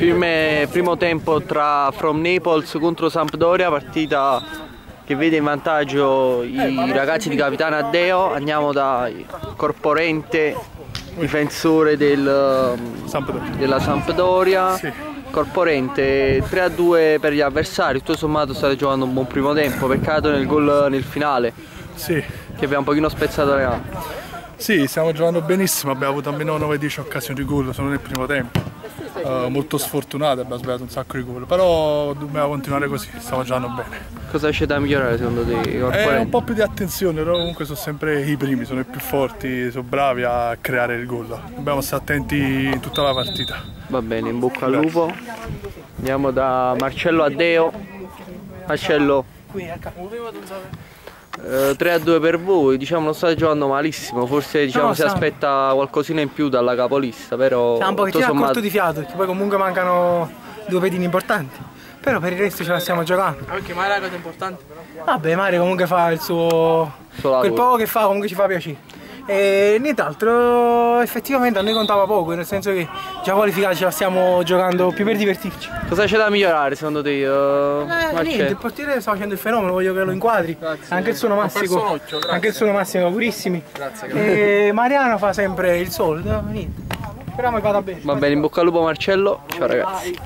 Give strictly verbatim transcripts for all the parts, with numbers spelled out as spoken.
Prime, primo tempo tra From Naples contro Sampdoria, partita che vede in vantaggio i ragazzi di Capitano Addeo. Andiamo da Corporente, difensore del, Sampdoria. della Sampdoria. Sì. Corporente tre a due per gli avversari, tutto sommato state giocando un buon primo tempo, peccato nel gol nel finale. Sì. Che abbiamo un pochino spezzato le gambe. Sì, stiamo giocando benissimo, abbiamo avuto almeno nove dieci occasioni di gol solo nel primo tempo. Uh, molto sfortunati, abbiamo sbagliato un sacco di gol, però dobbiamo continuare così, stiamo giocando bene. Cosa c'è da migliorare secondo te? È un po' più di attenzione, però comunque sono sempre i primi, sono i più forti, sono bravi a creare il gol. Dobbiamo stare attenti in tutta la partita. Va bene, in bocca al lupo. Andiamo da Marcello Addeo. Marcello, eh, tre a due per voi, diciamo non state giocando malissimo, forse diciamo, no, si aspetta qualcosina in più dalla capolista, però siamo un pochettino sommato... a corto di fiato, perché poi comunque mancano due pedini importanti, però per il resto ce la stiamo giocando. Anche Mario è una cosa importante però. Vabbè, Mario comunque fa il suo... suo quel poco che fa comunque ci fa piacere. E nient'altro, effettivamente a noi contava poco, nel senso che già qualificati ce la stiamo giocando più per divertirci. Cosa c'è da migliorare secondo te? Uh, eh, niente, il portiere sta facendo il fenomeno, voglio che lo inquadri. Grazie. Anche il suono Massimo, occhio, anche il suono Massimo augurissimi. Grazie, grazie. E Mariano fa sempre il solito, niente. Speriamo che vada bene. Va bene, in bocca al lupo Marcello, ciao ragazzi.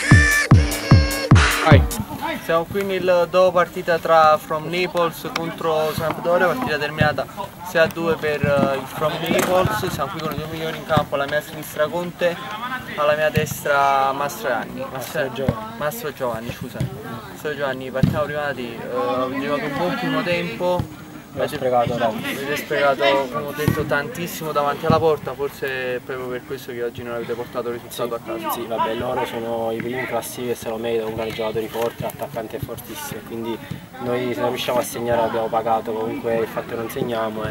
Vai. Siamo qui nel dopo partita tra From Naples contro Sampdoria, partita terminata sei a due per il From Naples. Siamo qui con i due milioni in campo, alla mia sinistra Conte, alla mia destra Mastroianni. Mastro Giovanni. Mastro Giovanni, scusa. Mastro Giovanni, partiamo prima di te. Uh, avete giocato un buon primo tempo. Avete sprecato, avete sprecato, come ho detto, tantissimo davanti alla porta, forse è proprio per questo che oggi non avete portato il risultato sì, a casa. Sì, vabbè, loro sono i primi in classifica e se lo meritano, comunque hanno giocatori forti, l'attaccante è fortissimo, quindi noi se non riusciamo a segnare abbiamo pagato comunque il fatto che non segniamo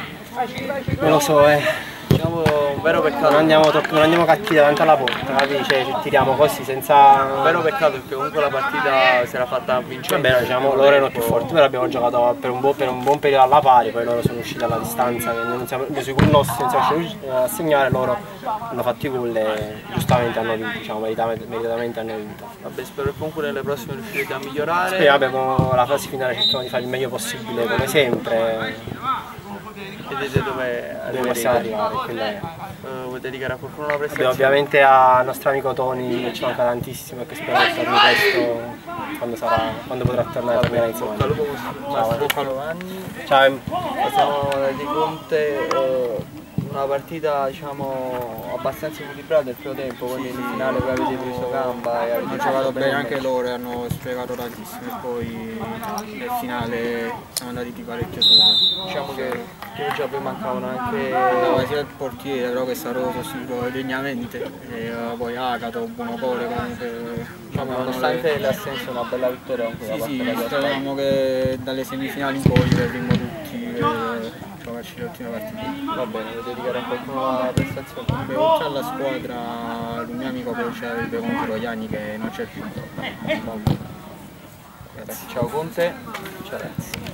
e non lo so, eh. Diciamo un vero peccato. Non andiamo, non andiamo cattivi davanti alla porta, capisci? Cioè, ci tiriamo così senza... Un vero peccato perché comunque la partita si era fatta vincente. Vabbè, diciamo, loro erano più forti, però abbiamo giocato per un, buon, per un buon periodo alla pari, poi loro sono usciti alla distanza, che noi non siamo sui gol nostri, non siamo riusciti a segnare, loro hanno fatto i gol e giustamente hanno vinto, diciamo, meritatamente, meritatamente hanno vinto. Vabbè, spero che comunque nelle prossime riuscirete a migliorare. Sì, vabbè, la fase finale cerchiamo di fare il meglio possibile, come sempre. Vedete dove, dove possiamo arrivare, quella è. Uh, vuoi dedicare a qualcuno la prestazione? Vabbè, ovviamente al nostro amico Tony che ci manca tantissimo e che spero che torni presto quando, sarà, quando potrà tornare a tornare insieme. Ciao, ciao. Ciao. Siamo di Conte, uh, una partita diciamo abbastanza equilibrata nel primo tempo, quindi in finale voi avete preso gamba e avete giocato bene anche loro e hanno sprecato tantissimo e poi nel finale siamo andati di parecchio sopra. Diciamo che, che già poi mancavano anche no, sia il portiere però che è stato sostituito degnamente e uh, poi Agato, Buonocore comunque diciamo, nonostante le... le assenze una bella vittoria anche sì, da sì, parte speriamo che dalle semifinali in poi vedremo tutti e giocarci le ultime partite. Va bene, vuoi dedicare a qualcuno la prestazione? Beh, oltre alla squadra il mio amico coach avrebbe comunque lo Ianni che non c'è più. Ciao Conte, ciao ragazzi.